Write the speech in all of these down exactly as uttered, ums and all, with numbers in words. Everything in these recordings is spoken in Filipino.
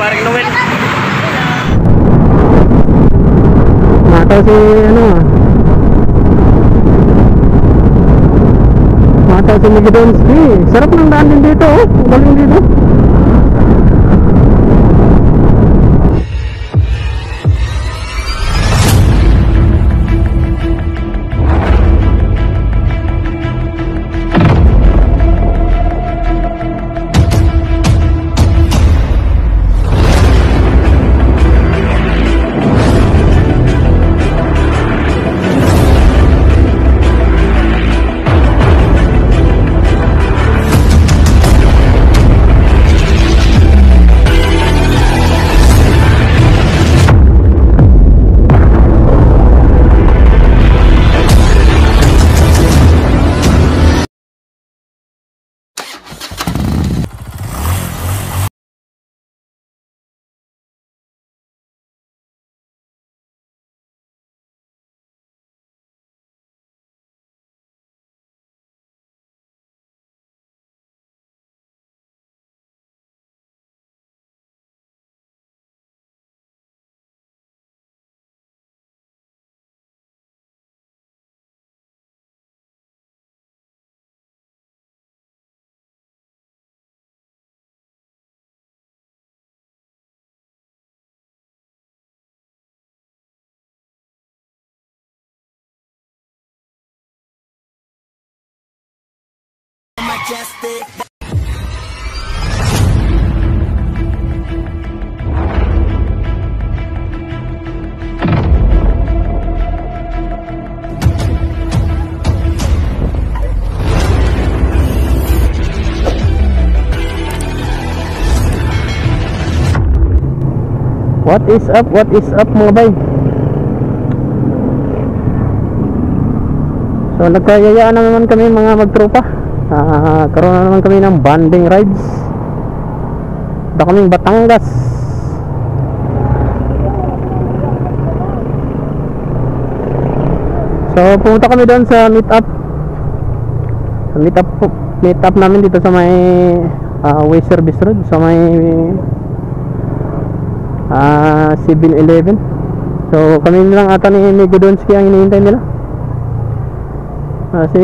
paring Noel. Mataw si ano ah. Mataw si Migdonski. Sarap ng daan din dito oh. Galing dito. Majestic. What is up? What is up mga bay? So nagkayayaan na naman kami mga magtropa. Uh, karoon na naman kami ng bonding rides. Ito kaming Batangas. So pumunta kami doon sa meet up. Sa meet up, meet up namin dito sa may uh, Way Service Road. Sa may uh, seven eleven. So kami lang ata ni Migdonski ang hinihintay nila. Kasi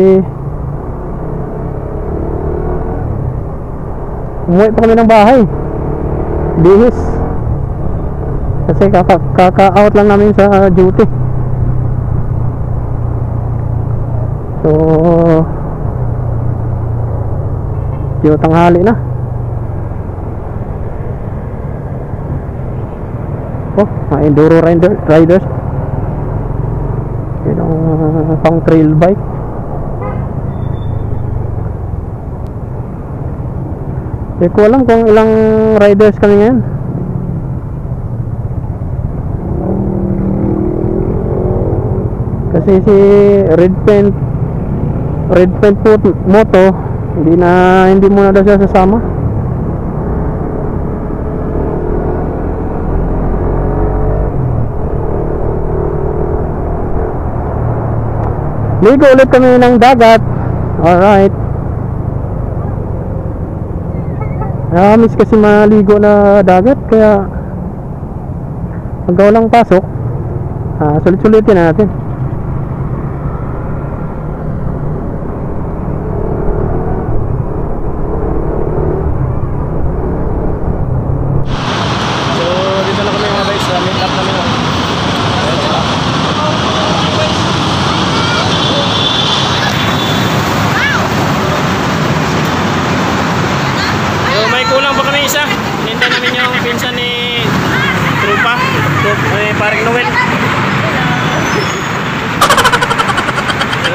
umuwi pa kami ng bahay, bihis, kasi kaka-out lang namin sa duty. So dito tanghali na. Oh, mga enduro rider, riders yun ang uh, pang trail bike. Hindi ko alam kung ilang riders kami ngayon. Kasi si Red Paint Red Paint Moto hindi na hindi muna daw siya sasama. Ligo ulit kami ng dagat. Alright. Nakamiss kasi maligo na dagat, kaya pag walang pasok, ah, sulit-sulitin na natin. So dito na kami mga guys, sa meet up namin. Kulang pa kami isa. Hinintay namin yung pinsan ni Trupa, eh, paring Noel. So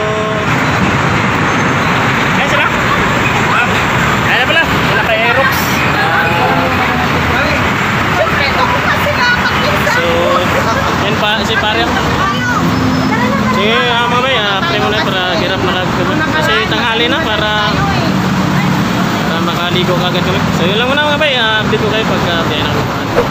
ayan sila. Ah, ayan na pala. Wala kay Aerox. So yan pa si Pariang. Sige uh, mamay, uh, pre mo na para hirap nakagawin. Kasi tanghali na para makaligo kagad kami. So yun lang muna mga bay, uh, update ko kayo pagka uh, biyahe na kami.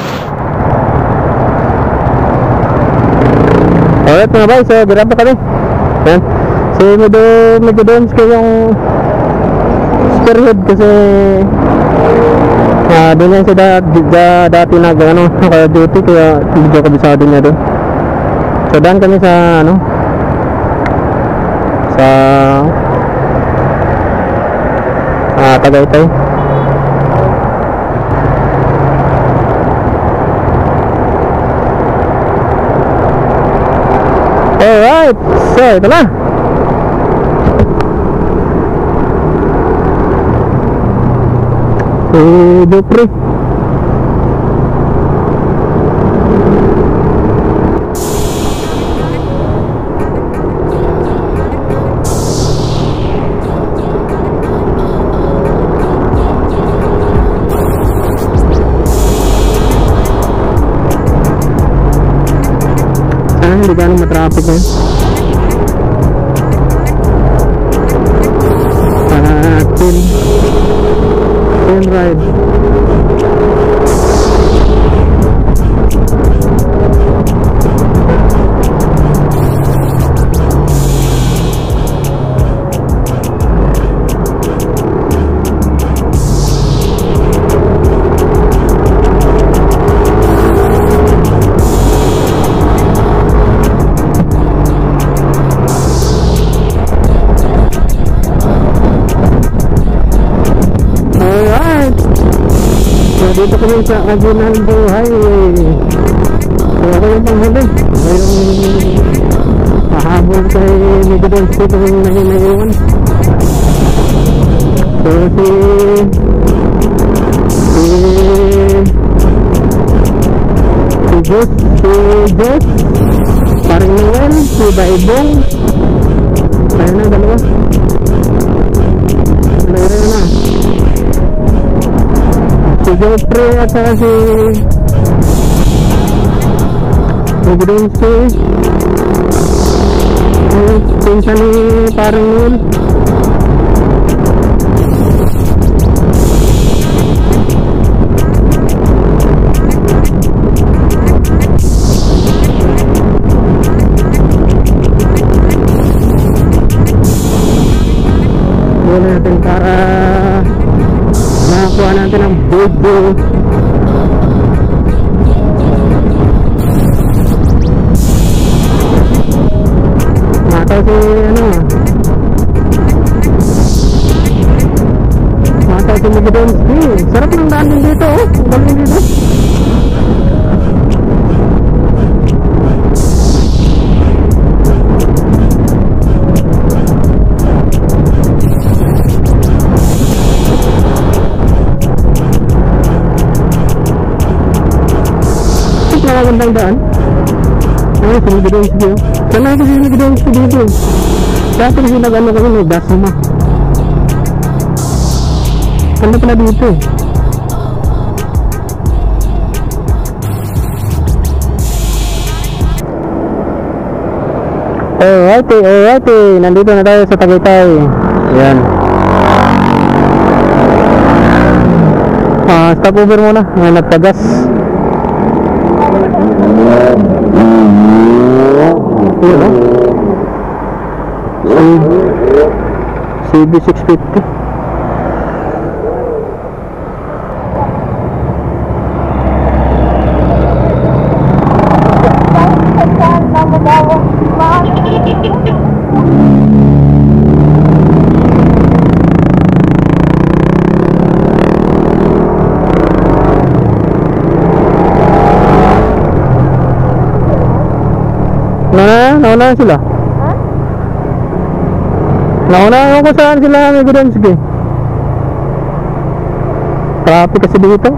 Alright mga bay, so grab na kami. Ayan. Si medyo medyo dance ko yung spearhead kasi Ah, doon yan siya da, da, dati nag ano, naka-duty kaya medyo kabisado niya doon. So daan kami sa ano sa ah, Tagaytay. Alright, so ito na. Si Jupri. Sana hindi ganun matraffic ngayon. Para chill chill ride. Dito kami sa Aguinaldo Highway. So ako yung panghuli. Mayroong pahabol kay Migdons dito yung nahinayawan. So si Si Si Jos Si Jos Paring Noel, si Baibong. Tayo na dalawa. Dalawa na. Si Jopre at saka si Migdonski, ay pinsan ni Parang Noel. Muna natin para nakakuha natin ang video. Mataw si ano Mataw si Migdonski. Sarap ng daan din dito, oh. Galing dito. Magandang daan. Ay, si Migdonski. Sana ako si Migdonski dito. Dati kasi nag-ano kami, nag-dasama. Kanda pala dito. Alright, alright. Nandito na tayo sa Tagaytay. Ayan. Ah, stop over muna. May nagpagas. Yun o C B six fifty. Na, nauna sila. Ha? Nauna ako kung saan sila Migdonski. Traffic kasi dito.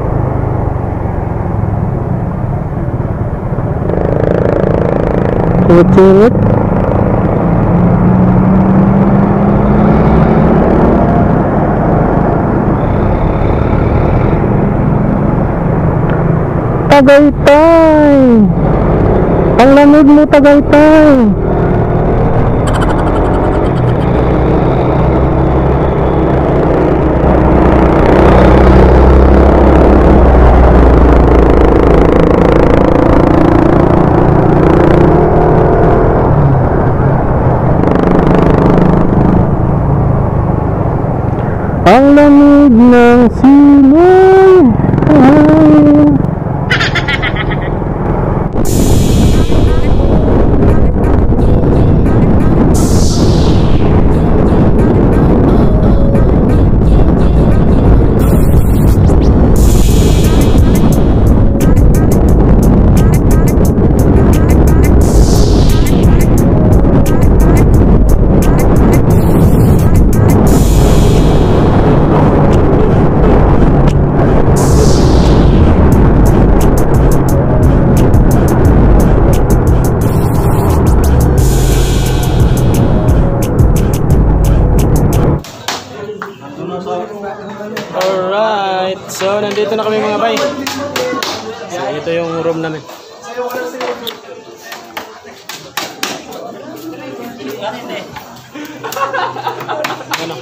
Singit-singit. Tagaytay. Ang lamig mo, Tagaytay. Ang lamig lamig ng simoy. Ay. Alright, so nandito na kami mga bay. So ito yung room namin. Ano?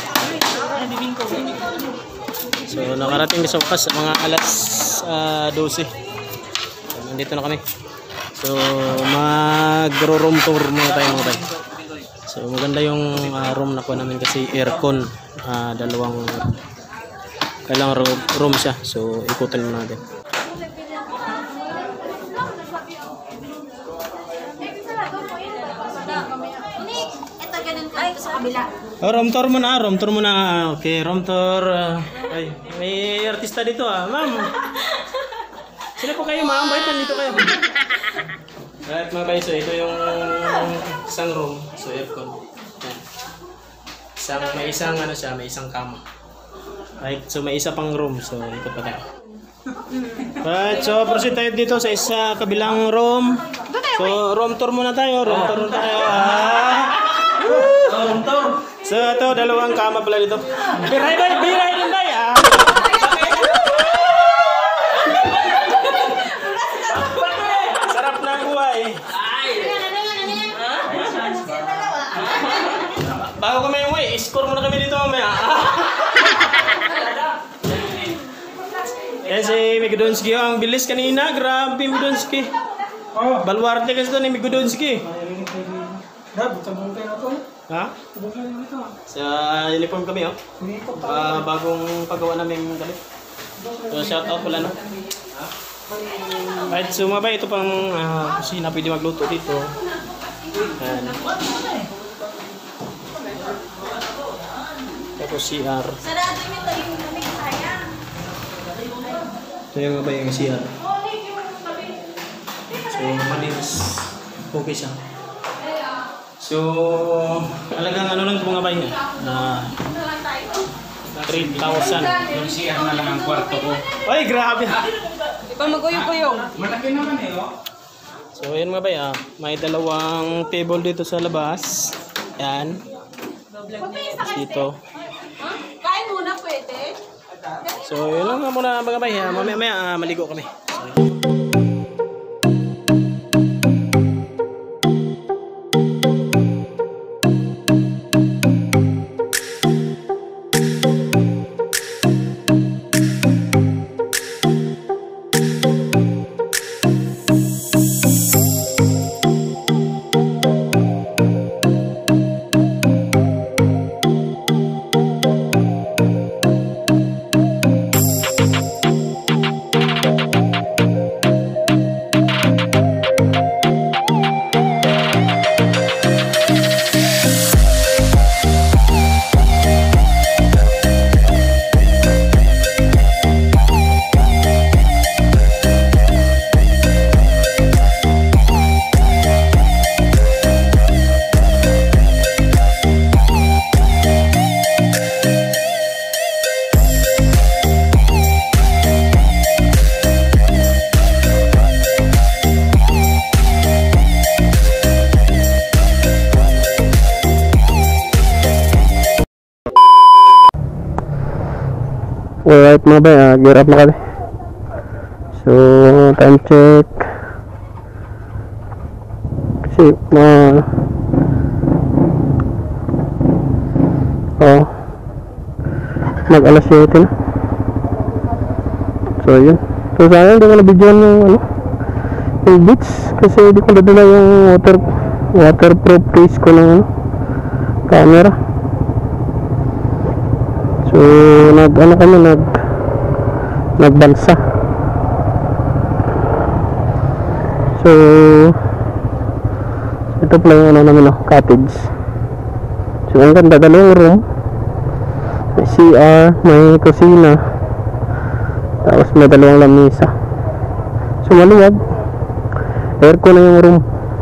So nakarating sa wakas mga alas uh, dose. So, nandito na kami. So mag-room tour muna tayo mga bay. So maganda yung uh, room na ko namin kasi aircon, uh, dalawang kailang room, room siya. So ikutin mo natin. Ay, sa kabila. Oh, room tour muna, room tour muna. Okay, room tour. Uh, ay, may artista dito ah, ma'am. Sino po kayo, ma'am? Bakit nandito kayo? Right mga guys, so ito yung isang room, so aircon. Yan. Isang, may isang ano siya, may isang kama. Right, so may isa pang room, so ikot pa tayo. Right, so proceed tayo dito sa isa kabilang room. So room tour muna tayo, room tour muna tayo. Ah! Room tour. So ito, dalawang kama pala dito. Biray ba? Biray din ba? Ah! Sarap na buhay. Bago kami umuwi, score muna kami dito mamaya. Yan si Migudonski, ang bilis kanina. Grabe Migudonski. Baluarte kasi ito ni Migudonski. Ha? Sa uniform kami oh. Uh, bagong paggawa namin galit. So shout out pala no. Right, so mabay ito pang uh, kusina, pwede magluto dito. Ayan. Tapos C R. Sarado mo tayo yung lamig, sayang. Ito yung mabay yung C R. So malinis. Okay siya. So talagang ano lang ito mga bay na three thousand. Yung C R na lang ang kwarto ko. Ay grabe. Di ba maguyong-guyong? Malaki naman eh, oh. So yun mga bay ah, may dalawang table dito sa labas. Yan. Dito. Kain muna pwede. So yun lang muna mga bay, ah, mamaya maya ah, maligo kami. Alright mga bay, uh, gear up na kami. So time check. Kasi ma oh mag alas siyete na. So yun. So sayang hindi ko na video yung ano yung beach kasi hindi ko nadala yung water waterproof case ko ng ano, camera. So nag ano kami nag nagbansa. So ito pala yung ano namin, no, cottage. So ang ganda, dalawang room, may C R, may kusina, tapos may dalawang lamesa. So maluwag, aircon na yung room,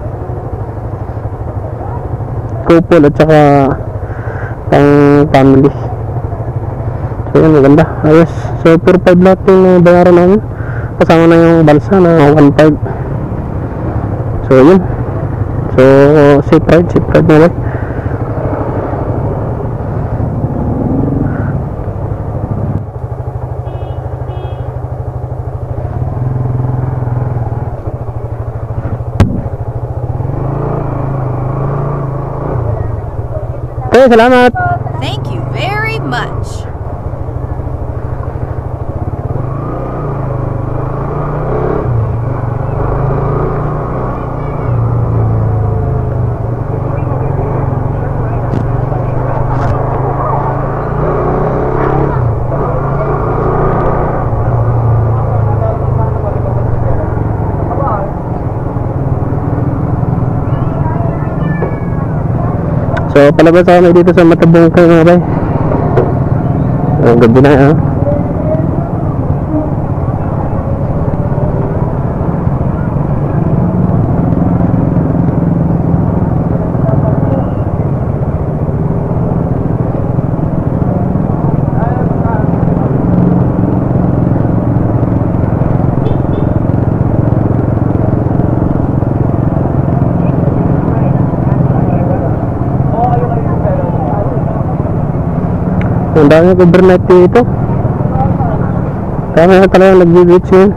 couple at saka pang family. So yun, maganda, ayos. So per five lahat yung bayaran namin, kasama na yung balsa na one five. So yun, so safe ride, safe ride na lang. Okay, salamat. Thank you very much. So palabas ako dito sa Matabong kayo mga bay. Oh, gabi na ah. Ang dami overnight dito. Kaya nga talagang nag-beach yun.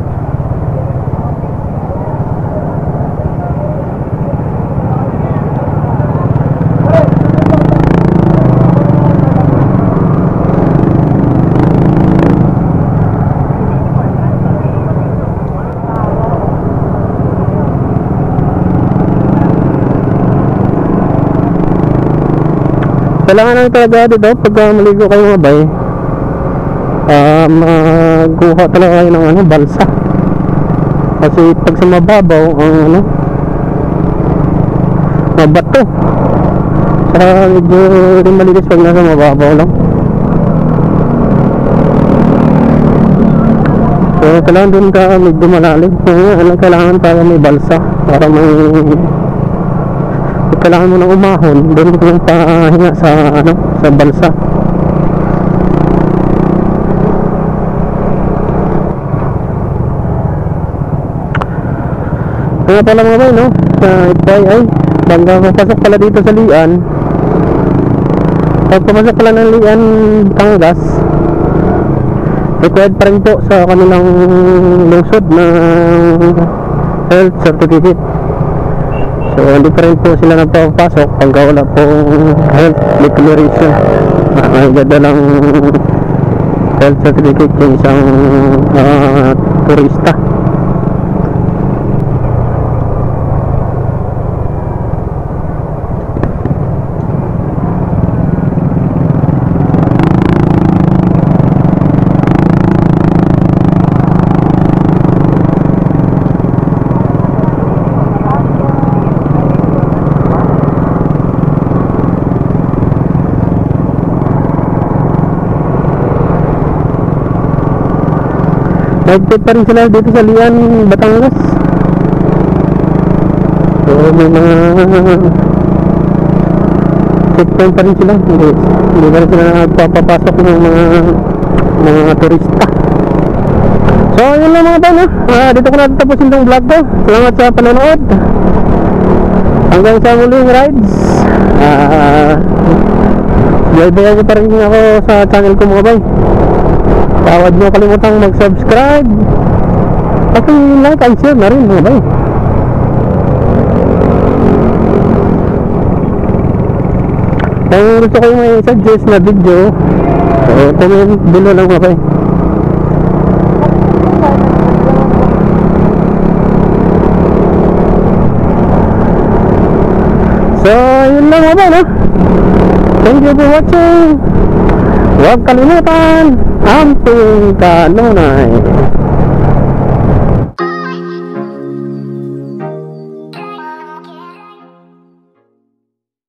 Kailangan lang talaga dito pag uh, maligo kayo mga bay, uh, magkuha talaga kayo ng ano, balsa. Kasi pag sa mababaw ang ano, mabato. Saka medyo rin malinis pag nasa mababaw lang. So kailangan din ka medyo malalim. Kaya ano, kailangan para may balsa, para may kailangan mo nang umahon, doon ko yung pahinga sa ano, sa balsa. Kaya pala mga bay, no, sa Itbay ay bangga papasok pala dito sa Lian. Pag papasok pala ng Lian, Batangas, required pa rin po sa kanilang lungsod na health certificate. So hindi pa rin po sila nagpapasok pag wala pong health declaration. May ganda lang health certificate yung isang uh, turista. Nag-check pa rin sila dito sa Lian, Batangas. So may mga checkpoint pa rin sila. Hindi, hindi pa rin sila nagpapapasok ng mga mga turista. So yun lang mga tao, no? uh, Dito ko natin tapusin itong vlog ko. Salamat sa panonood. Hanggang sa muling rides. uh, Bye-bye ko pa rin ako sa channel ko mga bay. Huwag nyo kalimutang mag-subscribe, pati like and share na rin mga bay. Kung gusto ko may suggest na video, so comment below lang mga bay. So yun lang mga bay, no? Thank you for watching. Huwag kalimutan, amping kanunay.